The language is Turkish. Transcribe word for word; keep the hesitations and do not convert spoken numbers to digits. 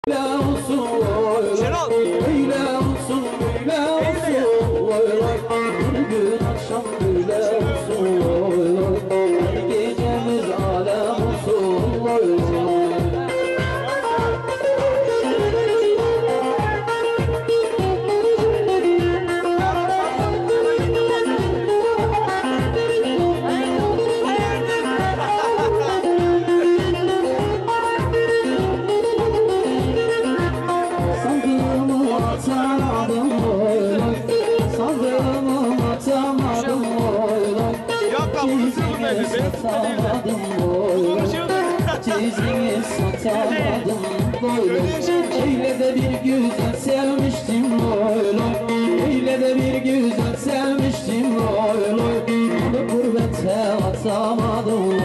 olsun, öyle olsun, öyle olsun, bir gün akşam böyle olsun, her gecemiz alem olsun. Çizgini satamadım böyle, öyle de bir güzel sevmiştim böyle, öyle de bir güzel sevmiştim böyle, bunu gurbete atamadım.